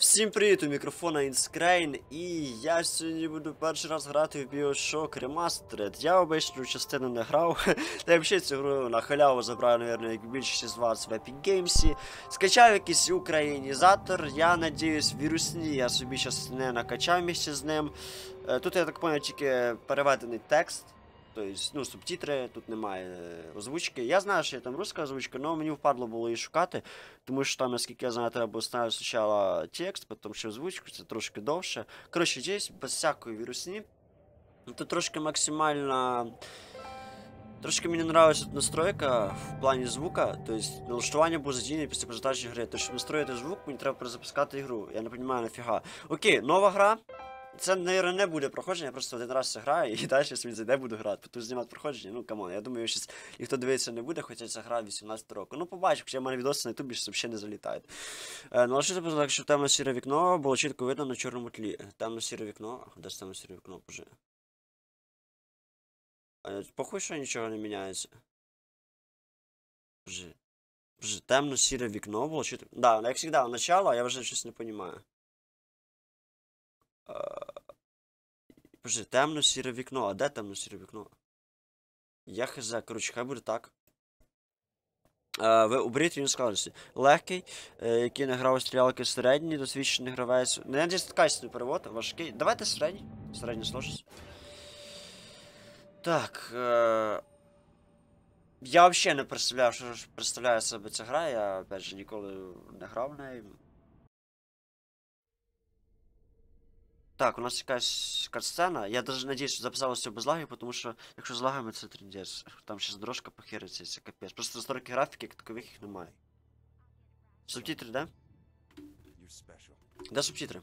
Всім привіт, у мікрофона Інскрейн, і я сьогодні буду перший раз грати в BioShock Remastered. Я обичну частину не грав, та я взагалі цю гру на халяву забрав, мабуть, як більшість з вас в Epic Games. Скачав якийсь українізатор, я надіюсь, вірусні я собі зараз не накачав місці з ним. Тут, я так поняв, тільки переведений текст. Тобто, ну, субтитри, тут немає озвучки. Я знаю, що є там руська озвучка, але мені впадло було її шукати, тому що там, наскільки я знаю, треба було ставити спочатку текст, потім ще озвучку, це трошки довше. Коротше, здесь без всякої вірусні. Тут трошки максимально... Трошки мені подобається настройка в плані звука, тобто налаштування буде задіяне після презентації гри. Тобто, щоб настроїти звук, мені треба перезапускати ігру. Я не розумію, нафіга. Окей, нова гра. Це, мабуть, не буде проходження, я просто один раз це граю і далі собі зайде буду грати. Тут знімати проходження, ну камон, я думаю, що ніхто дивитися не буде, хоча ця гра 18 років. Ну побачу, хоча в мене відоси на ютубі, що взагалі не залітають. Налаштуйте так, щоб темно-сіре вікно було чітко видно на чорному тлі. Темно-сіре вікно, де ж темно-сіре вікно, боже. Похуй, що нічого не міняється. Боже, темно-сіре вікно було чітко. Да, як завжди, начало, я вже щось не розумію. Боже, темно-сіре вікно, а де темно-сіре вікно? Я хз, коротше, хай буде так. Ви оберіть рівень складності. Легкий, який не грав у стрілялки, середній, досвідчений гравець. Не надіюсь, качественний перевод, важкий. Давайте середній. Середній сложність. Так. Я взагалі не представляю, що ж представляє себе ця гра, я опять же ніколи не грав в неї. Так, у нас якась катсцена. Я даже надіюсь, що записалося без лагів, тому що якщо з лагами це трендець. Там ще дорожка похериться, це капець. Просто настройки графіки, як такових їх немає. Субтитри, да? Де субтитри?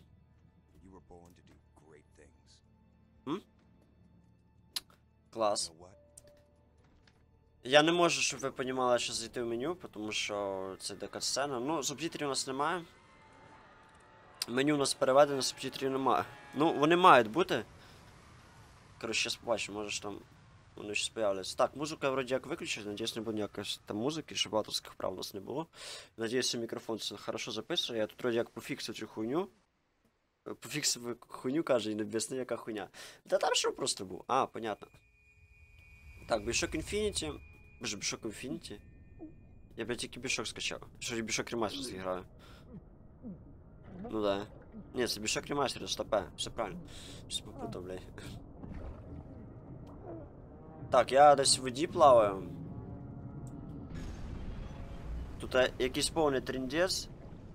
Клас. Я не можу, щоб ви розуміли, що зайти в меню, тому що це де катсцена. Ну, субтитрів у нас немає. Меню у нас переведено, субтитрів немає. Ну, вони мають бути. Коротше, зараз побачимо, може ж там вони щось появляться. Так, музика вроді як виключена, надіюсь, не буде ніякої там музики, щоб авторських прав у нас не було. Надіюсь, мікрофон це хорошо записує. Я тут вроді як пофіксив цю хуйню. Пофіксив хуйню, каже, і не об'яснив, яка хуйня. Та там що просто був? А, понятно. Так, Bioshock Infinity. Боже, Bioshock Infinity. Я, блядь, тільки Bioshock скачав. Що я Bioshock Remastered граю. Ну да. Ні, це Bioshock Remastered, стопе. Все правильно. Щось попутав, блядь. Так, я десь в воді плаваю. Тут якийсь повний трендець.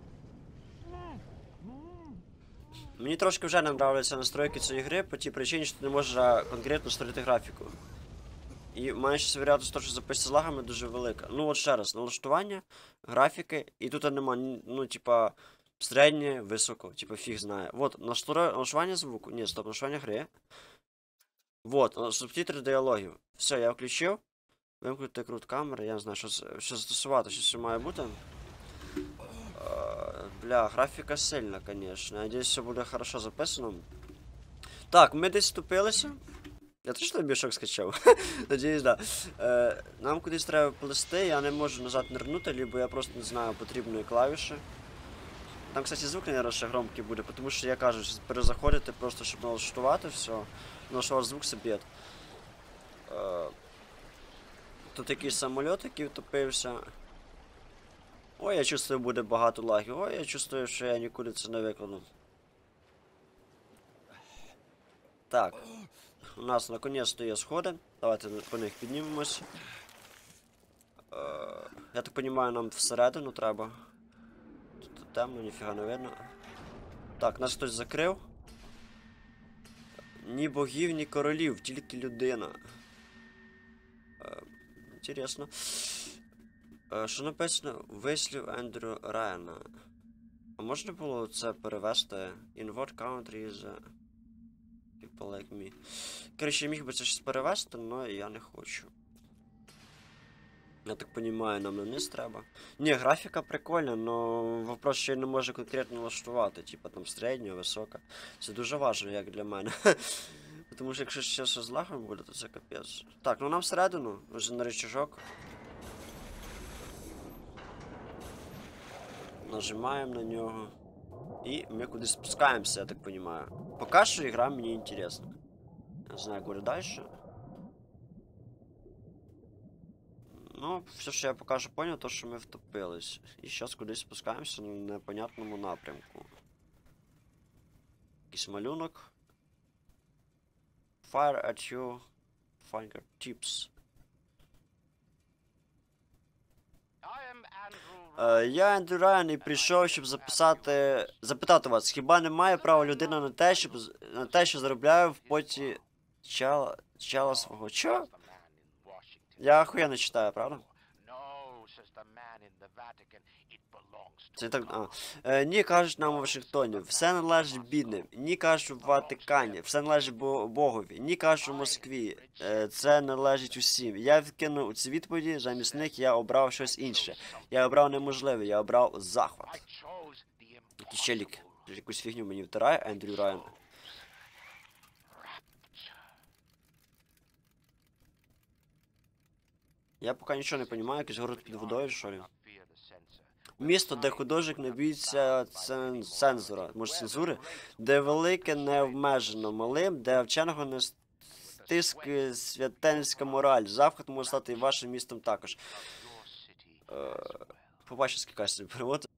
Мені трошки вже не нравляться настройки цієї гри по тій причині, що ти не можеш конкретно створити графіку. І менше вероятність того, що записати з лагами дуже велика. Ну от ще раз, налаштування, графіки, і тут нема, ну типа, середнє, високо, типа фіг знає. Вот, налаштування звуку, ні, стоп, налаштування гри. Вот, субтитри діалогів. Все, я включив. Вимкнути крут камери, я не знаю, що застосувати, що це має бути. Бля, графіка сильна, конечно. Надіюсь, все буде хорошо записано. Так, ми десь вступилися. Я точно Bioshock скачав? Надіюсь, да. Нам кудись треба плести, я не можу назад нирнути, либо я просто не знаю потрібної клавіші. Там, кстати, звук, наверное, ще громкий буде, тому що я кажу, перезаходити просто, щоб налаштувати все. Налаштувати звук собі. Тут якийсь самоліт, який втопився. Ой, я чувствую, буде багато лагів. Ой, я чувствую, що я нікуди це не виконую. Так. У нас наконец-то є сходи. Давайте по них піднімемось. Я так розумію, нам всередину треба. Тут темно, ніфіга не видно. Так, нас хтось закрив. Ні богів, ні королів, тільки людина. Інтересно. Що написано? Вислів Ендрю Райана. А можна було це перевести? In what country is people like me? Короче, я міг би це щось перевести, але я не хочу. Я так розумію, нам на низ треба. Ні, графіка прикольна, но вопрос, що я не можу конкретно налаштувати. Типа там середня, висока. Це дуже важливо, як для мене. Тому що якщо ще з лагом буде, то це капець. Так, ну нам всередину, вже на рычажок. Нажимаємо на нього. І ми кудись спускаємося, я так розумію. Поки що ігра мені інтересна. Я не знаю, говорю далі. Ну, все, що я поки що поняв, то що ми втопились. І зараз кудись спускаємося на непонятному напрямку. Якийсь малюнок. Fire at you. Fingertips. Я Ендрю Райан і прийшов, щоб запитати вас, хіба не має права людина на те, що заробляє в поті чала свого? Чо? Я охуєнно читаю, правда? Це так, ні, кажуть нам у Вашингтоні, все належить бідним, ні, кажуть в Ватикані, все належить Богові, ні, кажуть у Москві, це належить усім. Я відкинув ці відповіді, замість них я обрав щось інше. Я обрав неможливе, я обрав захват. Якийсь челік, якусь фігню мені втирає, Ендрю Райан. Я поки нічого не розумію, якийсь город під водою, що ли? Місто, де художник не боїться цензура, може цензури, де велике не обмежено малим, де вченого не стискає святенська мораль. Захват може стати і вашим містом також. Побачив, скільки собі перевод.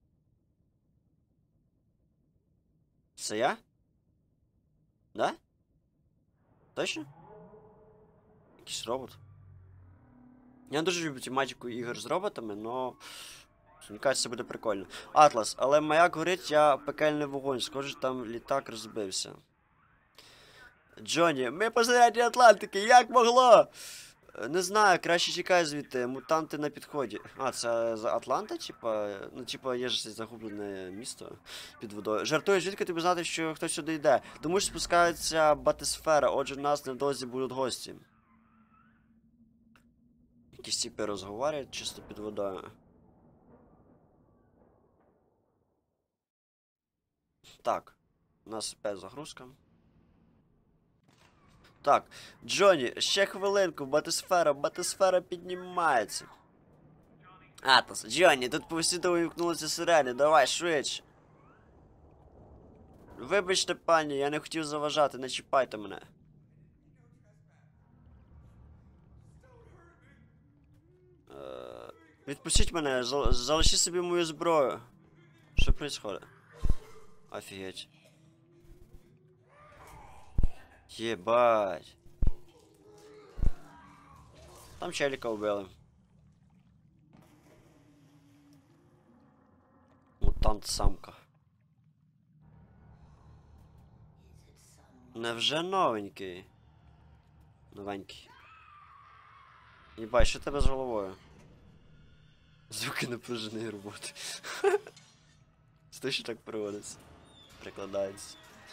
Це я? Да? Точно? Якийсь робот? Я дуже люблю тематику ігор з роботами, но... Мені кажется, це буде прикольно. Атлас, але маяк горить, я пекельний вогонь. Схоже, там літак розбився. Джонні, ми посередині Атлантики, як могло? Не знаю, краще тікай звідти, мутанти на підході. А, це за Атланта, типа? Ну, типа, є ж загублене місто під водою. Жартую, звідки тобі знати, що хтось сюди йде? Тому що спускається батисфера, отже, в нас невдовзі будуть гості. Якісь типи розговорюють чисто під водою. Так, у нас опять загрузка. Так, Джонні, ще хвилинку, батисфера піднімається. Атлас, Джонні, тут повсюди увімкнулися сирени, давай швидше. Вибачте, пані, я не хотів заважати, не чіпайте мене. Відпустіть мене, залишіть собі мою зброю. Що происходит? Офігеть. Єбать. Там челика вбили. Мутант-самка. Невже новенький? Новенький. Єбать, що тебе з головою? Звуки напруженої роботи. Це що так проводиться? Прикладається.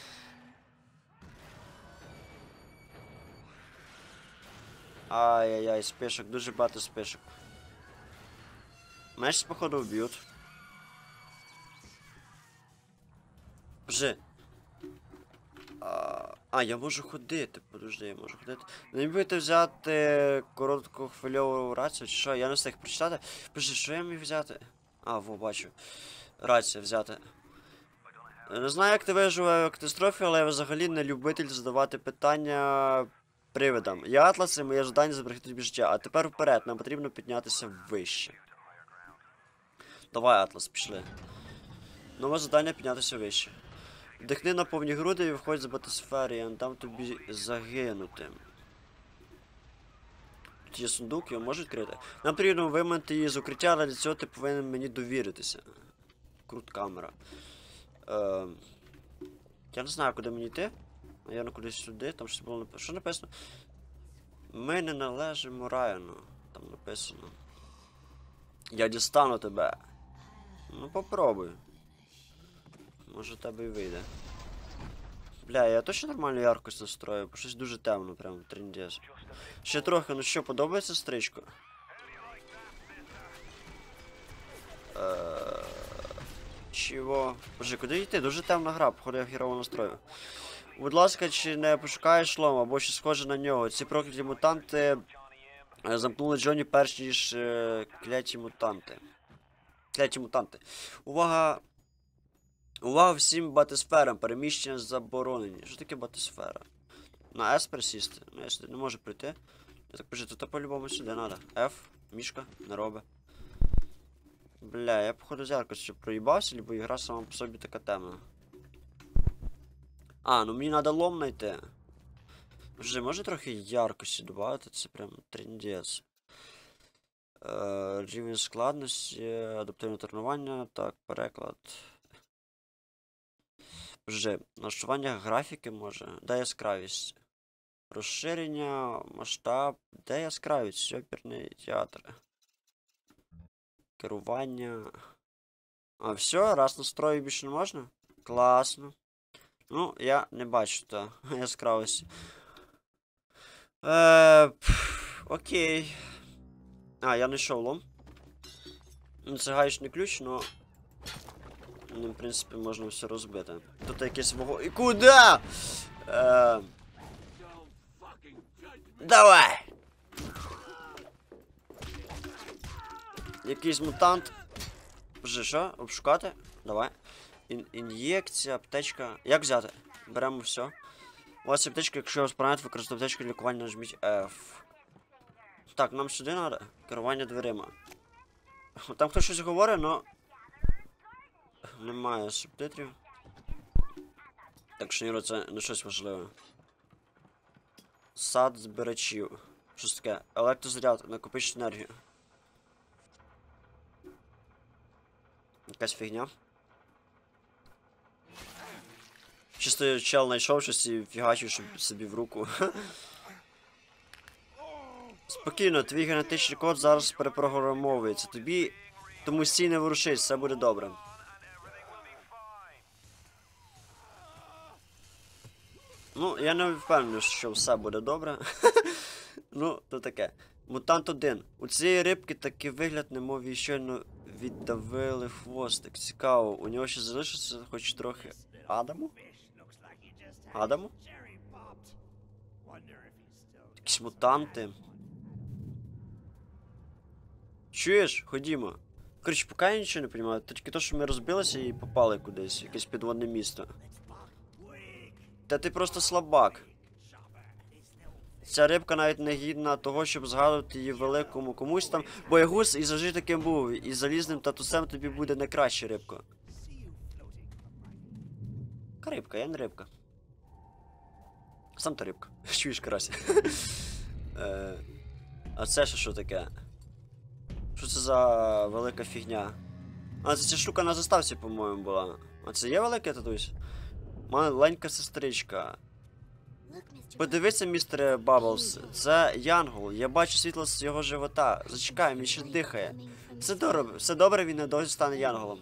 Ай-яй-яй, спешок, дуже багато спешок. Мене ж походу вб'ють. Боже. Я можу ходити, подожди, я можу ходити. Не будете взяти короткохвильову рацію, чи що? Я не встиг прочитати. Боже, що я міг взяти? Во, бачу. Рацію взяти. Не знаю, як ти вижив в катастрофі, але я взагалі не любитель задавати питання привидам. Я Атлас, і моє завдання зберегти тобі життя. А тепер вперед, нам потрібно піднятися вище. Давай, Атлас, пішли. Нове завдання піднятися вище. Вдихни на повні груди і виходь з батисфери, я не дам тобі загинути. Тут є сундук, його можуть відкрити. Нам потрібно виманити її з укриття, але для цього ти повинен мені довіритися. Крут камера. Я не знаю, куди мені йти. Наверно, кудись сюди, там щось було написано. Що написано? Ми не належимо Райану. Там написано. Я дістану тебе. Ну попробуй. Може в тебе і вийде. Бля, я точно нормальну яркость настрою, бо щось дуже темно, прям трендець. Ще трохи, ну що, подобається стрічка? Чого? Боже, куди йти? Дуже темна гра, походу я хірово настрою. Будь ласка, чи не пошукаєш шлом, або щось схоже на нього? Ці прокляті мутанти замкнули Джонні перш ніж кляті мутанти. Кляті мутанти. Увага! Увага всім батисферам, переміщення заборонені. Що таке батисфера? На S присісти. Ну, я сюди не можу прийти. Я так пишу, тут по-любому сюди треба. F, мішка, не робить. Бля, я походу з яркостю проїбався, либо ігра сама по собі така темна. А, ну мені треба лом знайти. Вже може трохи яркості додати, це прям трендець. Рівень складності, адаптивне тренування, так, переклад. Вже, налаштування графіки може. Де яскравість? Розширення, масштаб, де яскравість? Оперний театр. Керування. А, все, раз настрою більше не можна? Класно. Ну, я не бачу, та яскравості. Окей. А, я знайшов лом. Ну, це гаечний ключ, но... Ним, в принципі, можна все розбити. Тут якийсь вогонь. І куда? Давай! Якийсь мутант. Вже що? Обшукати? Давай. Ін'єкція, аптечка. Як взяти? Беремо все. У вас є аптечка, якщо вас поранять, використовуйте аптечку лікування, нажміть F. Так, нам сюди треба. Керування дверима. Там хтось щось говорить, но... Немає субтитрів. Так що, Ніро, це не щось важливе. Сад збирачів. Щось таке. Електрозаряд, накопичить енергію. Якась фігня. Чисто чел знайшов щось і фігачив собі в руку. Спокійно, твій генетичний код зараз перепрограмовується. Тобі тому стій не ворушись, все буде добре. Ну, я не впевнений, що все буде добре. Ну, то таке. Мутант 1. У цієї рибки такий вигляд, немов їй щойно віддавили хвостик. Цікаво, у нього ще залишиться хоч трохи Адаму? Адаму? Якісь мутанти. Чуєш? Ходімо. Коротше, поки я нічого не розумію, тільки то, що ми розбилися і попали кудись, якесь підводне місто. Та ти просто слабак. Ця рибка навіть не гідна того, щоб згадувати її великому комусь там. Боягуз і завжди таким був, і залізним татусем тобі буде найкраще, рибко. Яка рибка? Я не рибка. Сам та рибка. Чуєш, карась. А це що таке? Що це за велика фігня? А, це ця штука на заставці, по-моєму, була. А це є великий татусь? Маленька сестричка. Подивися, містере Бабблс, це Янгол. Я бачу світло з його живота. Зачекай, він ще дихає. Все добре, він недовго стане Янголом.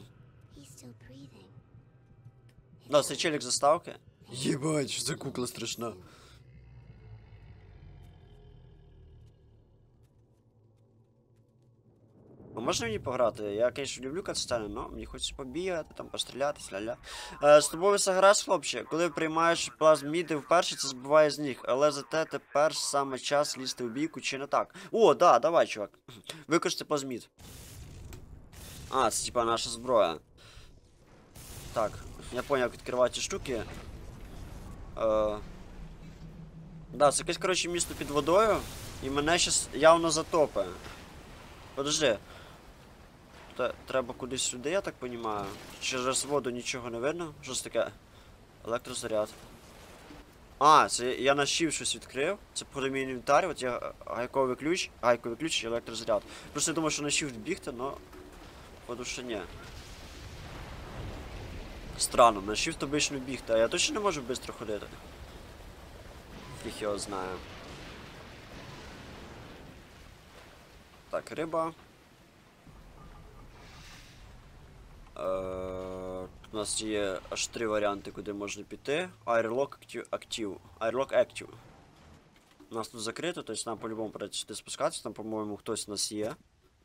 Да, це челік заставки. Єбать, що за кукла страшна. А можна мені пограти? Я, звісно, люблю катсцени, але мені хочеться побігати, там, пострілятись, ля-ля. З тобою все гаразд, хлопче. Коли приймаєш плазміди вперше, це збиває з ніг. Але зате тепер саме час лізти в бійку, чи не так? О, да, давай, чувак. Використай плазмід. А, це типа наша зброя. Так, я поняв, як відкривати ці штуки. Да, це якесь, коротше, місто під водою. І мене щас явно затопить. Подожди. Треба кудись сюди, я так розумію. Через воду нічого не видно. Що це таке? Електрозаряд. А, це я на щів щось відкрив. Це по мій інвентар, от я гайковий ключ і електрозаряд. Просто я думав, що на щів бігти, но... Походу, що ні. Странно, на shift обично бігти, а я точно не можу швидко ходити. Фіг його знає. Так, риба. У нас є аж 3 варіанти, куди можна піти. Airlock Active. Airlock Active. У нас тут закрито, тобто нам по-любому придеться сюди спускатися, там, по-моєму, хтось у нас є.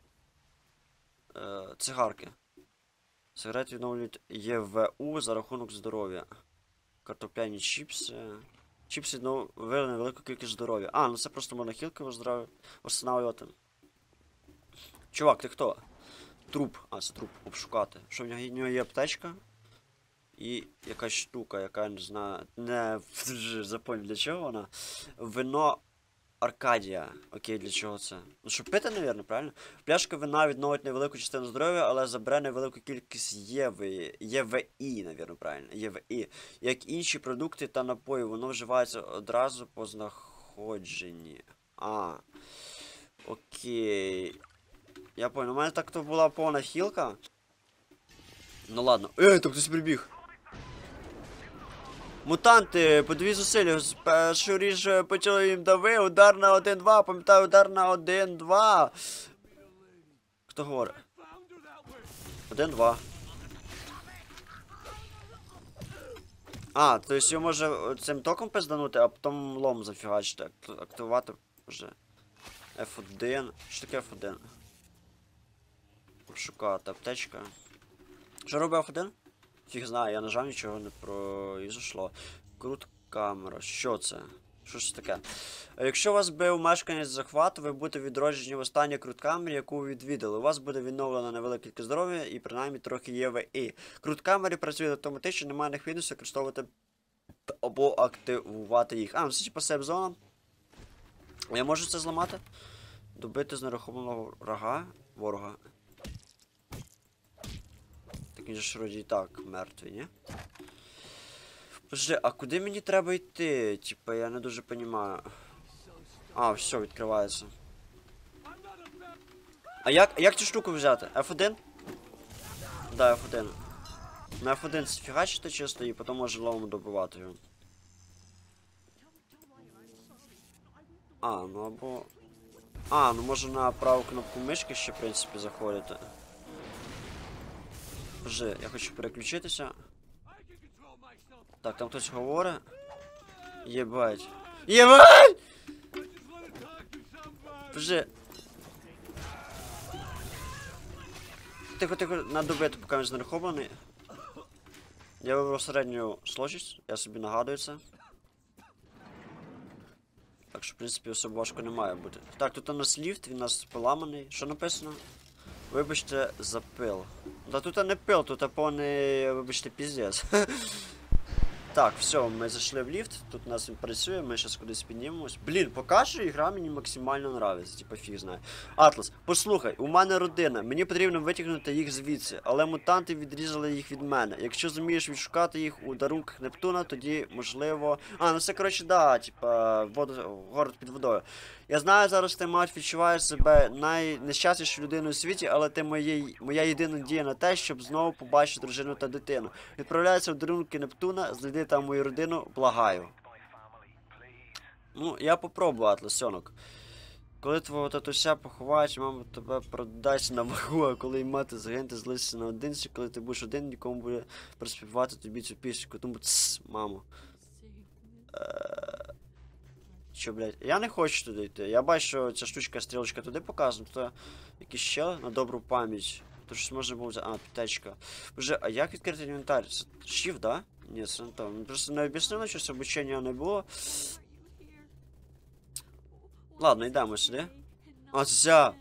Цигарки. Сигарети відновлюють ЄВУ за рахунок здоров'я. Картопляні чіпси. Чіпси відновили невелику кількість здоров'я. А, ну це просто можна хілки встановлювати. Чувак, ти хто? Труп. А, це труп. Обшукати. Що в нього є аптечка? І якась штука, яка не знаю, не запомню для чого вона. Вино Аркадія. Окей, для чого це? Ну, щоб пити, навірно, правильно? Пляшка вина відновить невелику частину здоров'я, але забере невелику кількість ЄВІ, навірно, правильно. ЄВІ. Як інші продукти та напої, воно вживається одразу по знаходженні. Окей. Я понял. У мене так то була повна хілка. Ну ладно. Там хтось прибіг. Мутанти, подвій зусилля. Спершу ріж почали їм дави. Удар на 1-2. Пам'ятаю, удар на 1-2. Хто говорить? 1-2. То есть його може цим током пизданути, а потім лом зафігачити. Активувати вже. F1. Що таке F1? Шукати аптечка. Що робить F1? Фіг знає, я нажав, нічого не произошло. Крут камера. Що це? Що ж таке? Якщо вас бив мешканець захвату, ви будете відроджені в останній круткамері, яку ви відвідали. У вас буде відновлено невелика кількість здоров'я і принаймні трохи ЄВІ. Круткамери працюють автоматично, немає необхідності використовувати або активувати їх. Ну це типа сейф-зона. Я можу це зламати? Добити з нерухомого ворога. Так він же ж вроді і так мертвий, ні? Подожди, а куди мені треба йти? Типа, я не дуже розумію. Все, відкривається. А як цю штуку взяти? F1? Да, F1. На F1 фігачити чисто і потім може ломом добивати його. Ну або... ну може на праву кнопку мишки ще, в принципі, заходити. Подожди, я хочу переключитися. Так, там хтось говорить. Єбать. Єбать! Подожди. Тихо, надо добити, поки він знерухомлений. Я вибрав середню сложність, я собі нагадую це. Так що, в принципі, особо важко не має бути. Так, тут у нас ліфт, він у нас поламаний. Що написано? Вибачте за пил. Да тут не пил, тут повний, вибачте, піздець. Так, все, ми зайшли в ліфт, тут у нас він працює, ми зараз кудись піднімемось. Блін, поки що ігра мені максимально нравиться, типа фіг знає. Атлас, послухай, у мене родина, мені потрібно витягнути їх звідси, але мутанти відрізали їх від мене. Якщо зумієш відшукати їх у дарунках Нептуна, тоді можливо... ну це коротше, да, типа, город під водою. Я знаю, зараз ти, мать, відчуваєш себе найнещаснішою людиною у світі, але ти моя єдина надія на те, щоб знову побачити дружину та дитину. Відправляйся в дарунки Нептуна, знайди там мою родину, благаю. Ну, я попробую, Атласьонок. Коли твого татуся поховають, мама тебе продасть на вагу, а коли й мати загине, ти злишся наодинці, коли ти будеш один, нікому буде проспівати тобі цю пісню. Тому мамо. Що, блядь? Я не хочу туди йти. Я бачу, що ця штучка, стрілочка туди показана, то якийсь ще на добру пам'ять. То щось можна було взяти. Пітечка. Боже, а як відкрити інвентар? Це Shift, да? Ні, це не то. Просто не об'яснили, що це обучення не було. Ладно, йдемо сюди. Ця.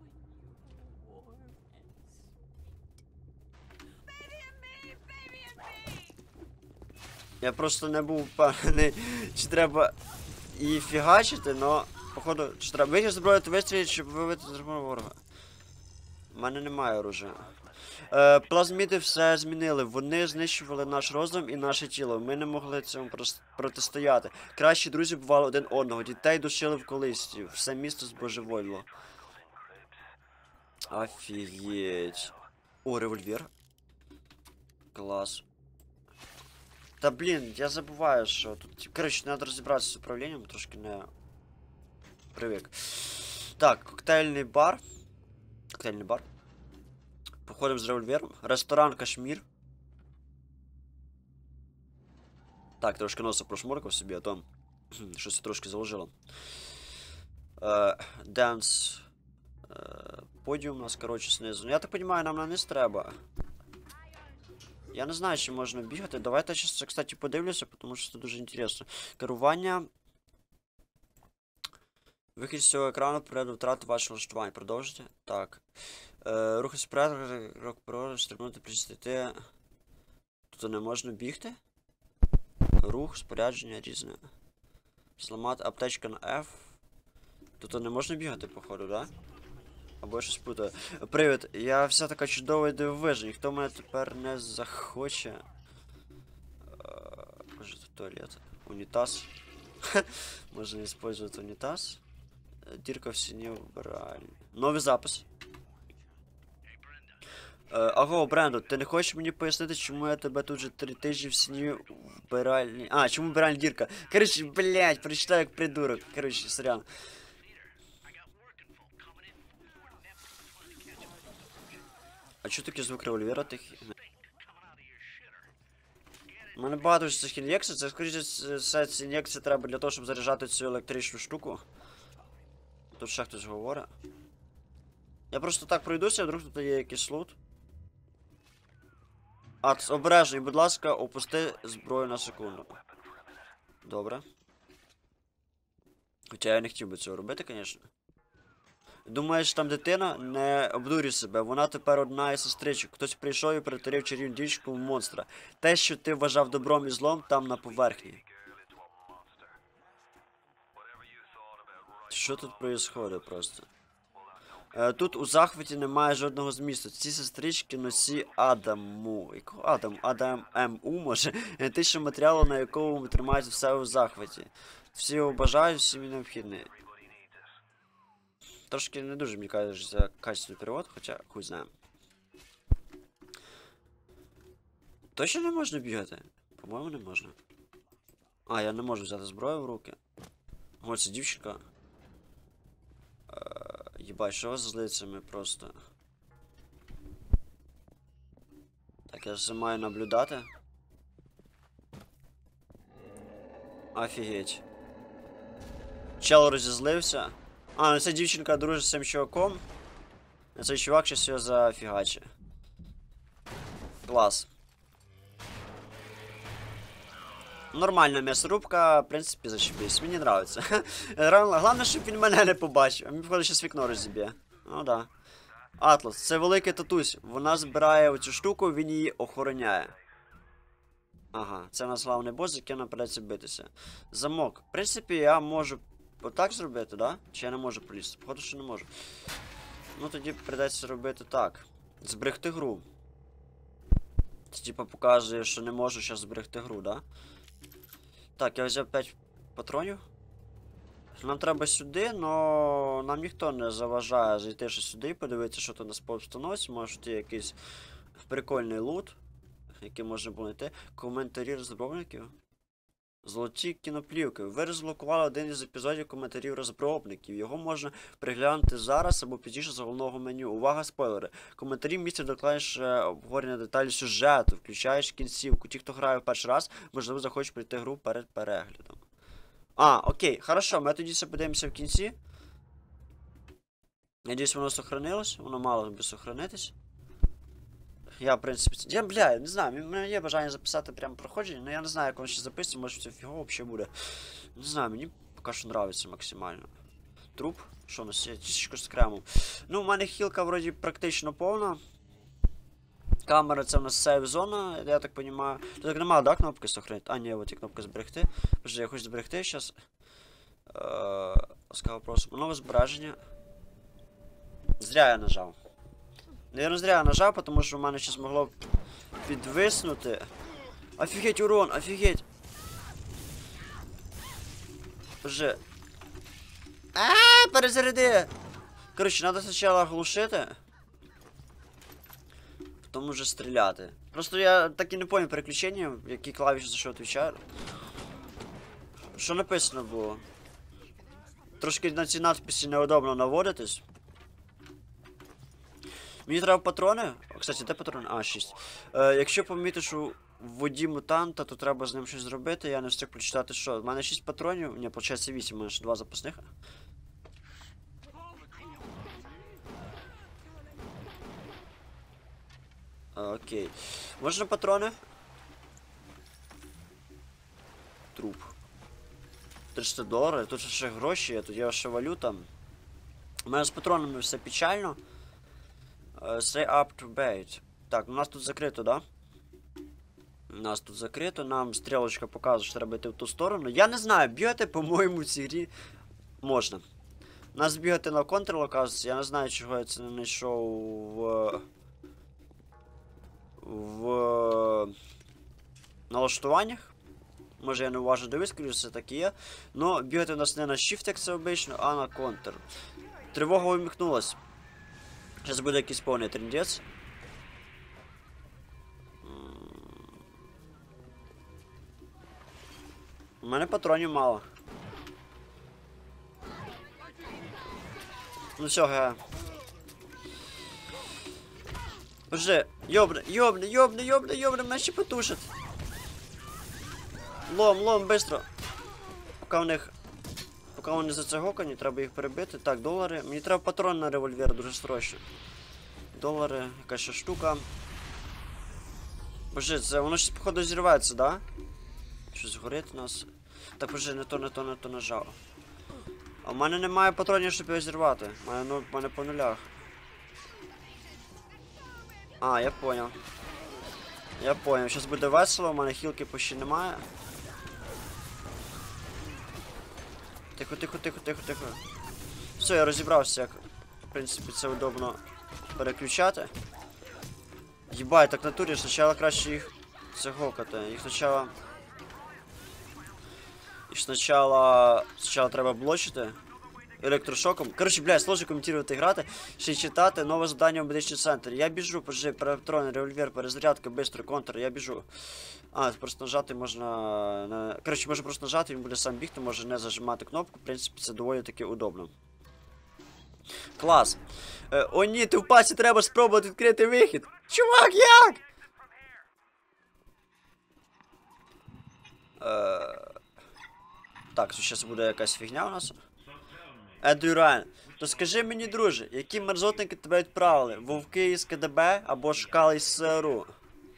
Я просто не був впевнений, чи треба її фігачити, но походу, чи треба витяг зброю, то вистрілити, щоб вибити з ворога. У мене немає оружия. Плазміди все змінили. Вони знищували наш розум і наше тіло. Ми не могли цьому протистояти. Кращі друзі бували один одного. Дітей душили в колисті. Все місто збожеволіло. Офігеть. О, револьвер. Клас. Та блін, я забуваю, що тут... Коротше, треба розібратися з управлінням, трошки не... Привик. Так, коктейльний бар. Коктейльний бар. Походимо з револьвером. Ресторан Кашмір. Так, трошки носа прошморкав собі, а то щось трошки заложило. Денс. Подіум у нас, коротше, знизу. Я так розумію, нам на низ треба. Я не знаю, чи можна бігати. Давайте я зараз, кстати, подивлюся, тому що це дуже інтересно. Керування. Вихід з цього екрану приведе до втрати вашого влаштування. Продовжуйте. Так. Рухатися вперед, крок вперед, стрибнути, присісти. Тут не можна бігти? Рух, спорядження різне. Зламати аптечка на F. Тут не можна бігати, походу, да? Або я щось путаю. Привіт, я вся така чудова і дивовижна. Ніхто мене тепер не захоче. Може тут туалет. Унітаз. Можна использовать унітаз. Дірка в стіні вбиральні. Новий запис. Аго, Брендо, ти не хочеш мені пояснити, чому я тебе тут же 3 тижні в стіні вбиральні... А, чому вбиральня дірка? Короче, блядь, прочитаю як придурок. Короче, сорян. А чого такий звук револьвера тихий? У мене багато ж цих ін'єкцій, це скоріше все ці ін'єкції треба для того, щоб заряджати цю електричну штуку. Тут ще хтось говорить. Я просто так пройдуся, а вдруг тут є якийсь лут. Обережно, і будь ласка, опусти зброю на секунду. Добре. Хоча я не хотів би цього робити, звісно. Думаєш, там дитина? Не обдурюй себе, вона тепер одна із сестричок. Хтось прийшов і перетворив чарівну дівчинку в монстра. Те, що ти вважав добром і злом, там на поверхні. Що тут происходить просто? Тут у захваті немає жодного змісту. Ці сестрички носі Адаму. Якого Адам? Адам М.У. може? Те, що матеріалу, на якому тримають все у захваті. Всі його бажають, всім він необхідний. Трошки не дуже, мені кажеться, качественний перевод, хоча хуй знає. Точно не можна бігати? По-моєму, не можна. А, я не можу взяти зброю в руки. Ось це дівчинка. Єбать, що з лицями просто. Так, я все маю наблюдати. Офігеть. Чел розізлився. А, ну ця дівчинка дружить з цим чуваком. А цей чувак щось його зафігаче. Клас. Нормальна м'ясорубка, в принципі, зачепись. Мені нравиться. Головне, щоб він мене не побачив. А мені, походу, щас вікно розіб'є. Ну да. Атлас, це великий татусь. Вона збирає оцю штуку, він її охороняє. Ага, це у нас главний бос, з яким нам придеться битися. Замок. В принципі, я можу отак зробити, да? Чи я не можу полізти? Походу, що не можу. Ну, тоді придеться робити так. Зберегти гру. Це, типа, показує, що не можу зараз зберегти гру, да? Так, я взяв 5 патронів. Нам треба сюди, но нам ніхто не заважає зайти ще сюди і подивитися, що тут нас по обстановці. Може тут є якийсь прикольний лут, який можна було знайти. Коментарі розробників. Золоті кіноплівки. Ви розблокували один із епізодів коментарів розробників. Його можна переглянути зараз або пізніше з головного меню. Увага, спойлери. Коментарі містять докладніше обговорення деталі сюжету, включаючи кінцівку. Ті, хто грає в перший раз, можливо, захочуть прийти гру перед переглядом. А, окей, хорошо, ми тоді все подивимося в кінці. Надіюсь, воно сохранилось. Воно мало би сохранитись. Я, в принципі, я, бля, не знаю, в мене є бажання записати прямо проходження, але я не знаю, як воно ще записує, може це фігово взагалі буде. Не знаю, мені поки що нравиться максимально. Труп? Що у нас є? Тішечко з кремом. Ну, у мене хілка вроді практично повна. Камера це у нас сейв-зона, я так розумію. Тут так немає, да, кнопки сохранити? А, ні, от і кнопка зберегти. Подожди, я хочу зберегти зараз. Ласкаво просимо. Нове збереження. Зря я нажав. Наверно, зря я нажав, тому що в мене щось могло підвиснути. Офігеть, урон, офігеть. Вже. Перезаряди! Коротше, треба спочатку глушити. Потім вже стріляти. Просто я так і не понял переключення, які клавіші за що відповідаю. Що написано було? Трошки на ці надписи неудобно наводитись. Мені треба патрони. О, кстати, де патрони? А, 6. Якщо помітиш у воді мутанта, то треба з ним щось зробити. Я не встиг прочитати, що. У мене 6 патронів. Ні, виходить 8, у мене ще 2 запасних. Окей. Можна патрони? Труп. $300. Тут ще гроші, тут є ще валюта. У мене з патронами все печально. Stay up to bait. Так, у нас тут закрито, да? У нас тут закрито, нам стрілочка показує, що треба йти в ту сторону. Я не знаю, бігати, по-моєму, в цій грі можна. У нас бігати на контрлокації, я не знаю, чого я це не знайшов в налаштуваннях. Може я не уважно дивлюсь, скоріше так і є. Но бігати у нас не на Shift, як це обично, а на контр. Тривога вимикнулась. Зараз буде якийсь повний трендець. У мене патронів мало. Ну все, га. Уже, ёбне, мене ще потушить. Лом, быстро. Поки вони за це гокані, треба їх перебити. Так, долари. Мені треба патрон на револьвер дуже срочно. Долари, якась ще штука. Боже, це воно щось походу зірветься, да? Щось горить у нас. Так, боже, не то нажав. А в мене немає патронів, щоб його зірвати. В мене по нулях. А, я понял. Щас буде весело, в мене хілки почти немає. Тихо. Все, я розібрався, як, в принципі, це удобно переключати. Єбать, так в натурі, спочатку краще їх загокати. Їх спочатку треба блочити електрошоком. Коротше, блядь, сложно коментувати грати, ще й читати. Нове завдання в медичний центр. Я біжу, патрон, револьвер, перезарядка, бистро, контр, я біжу. А, просто нажати можна... Коротше, можна просто нажати, він буде сам бігти, може не зажимати кнопку. В принципі, це доволі таки удобно. Клас. О ні, ти в пасі треба спробувати відкрити вихід. Чувак, як? Так, зараз буде якась фігня у нас. Едюран, то скажи мені, друже, які мерзотники тебе відправили? Вовки із КДБ або шкали із СРУ?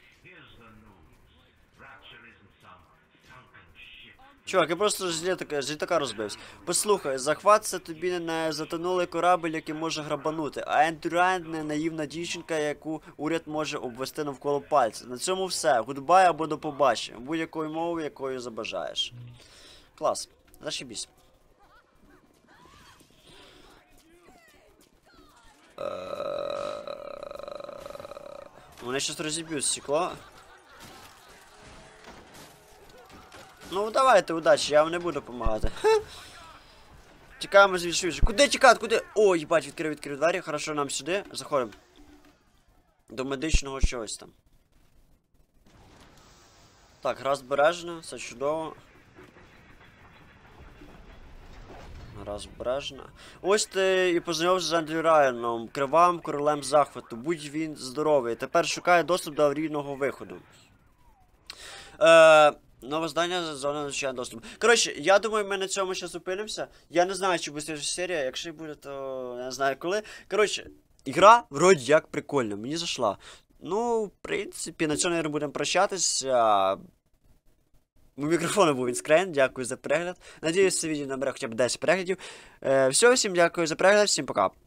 Чувак, я просто з літака розбився. Послухай, захват це тобі не затонулий корабль, який може грабанути, а Ендюран не наївна дівчинка, яку уряд може обвести навколо пальця. На цьому все. Гудбай або до побачення. Будь-якою мовою, якою забажаєш. Клас. Зашибісь. Вони щось розіб'ють стекло. Ну давайте, удачі, я вам не буду допомагати. Тікаємо звідси. Куди тікати? Куди? О, їбать, відкрив двері. Хорошо, нам сюди. Заходимо. До медичного чогось там. Так, гра збережена, все чудово. Гра збережена. Ось ти і познайомився з Ендрю Райаном, кривавим королем захвату. Будь він здоровий. Тепер шукає доступ до аварійного виходу. Нове здання, зона надзвичайного доступу. Коротше, я думаю, ми на цьому ще зупинимося. Я не знаю, чи буде слідча серія, якщо буде, то я не знаю коли. Коротше, ігра вроді як прикольна, мені зайшла. Ну, в принципі, на цьому, наверное, будемо прощатися. У мікрофону був Інскрейн, дякую за перегляд. Надіюсь, це відео набере хоча б 10 переглядів. Всього, всім дякую за перегляд, всім пока.